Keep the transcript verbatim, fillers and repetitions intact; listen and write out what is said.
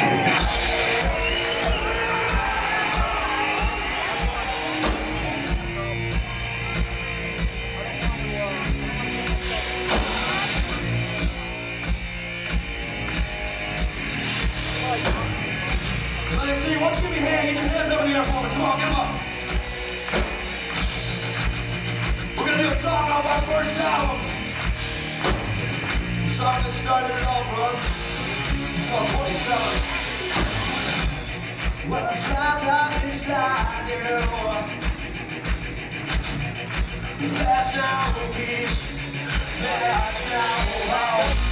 Let's see, once you give me a hand, get your hands over there for me. Come on, get them up. We're going to do a song off our first album. The song that started it all for us. It's called twenty-seven. Well, I trapped out inside you. Fast now, peace. Fast now, wow.